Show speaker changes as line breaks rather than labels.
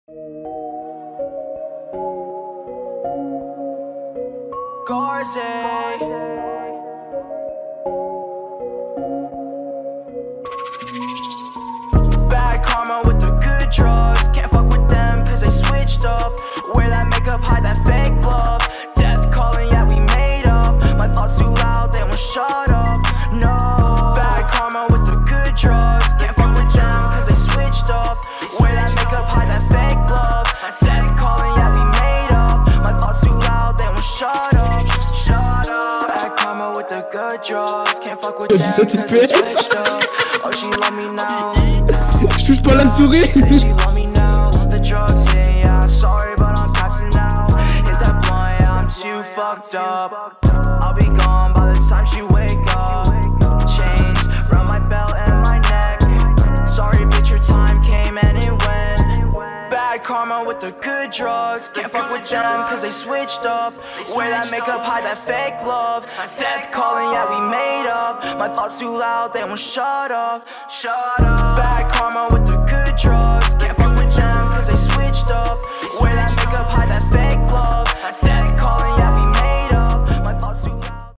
Bad karma with the good drugs. Can't fuck with them cause they switched up. Wear that makeup, hide that fake love. Death calling, yeah, we made up. My thoughts too loud, they won't shut up. No. Bad karma with the good drugs. Can't fuck with them cause they switched up. Wear that makeup, hide that fake love. Death calling, yeah, we made up. My thoughts too loud, they won't shut up. Shut up. Bad karma with the good drugs. Can't fuck with them cause they switched up. Oh, she love me now.
Je touche pas la souris.
She love me now. The drugs, yeah, sorry, but I'm passing out. Hit that blunt, yeah, I'm too fucked up. I'll be gone by the time she wake up. Chains round my belt and my neck. Sorry, bitch, your time came and it went. Bad karma with the good drugs. Can't fuck with them cause they switched up. Wear that makeup, hide that fake love. Death calling, yeah, we made up. My thoughts too loud, they won't shut up. Shut up. Bad karma with the good drugs. Can't fuck with them cause they switched up.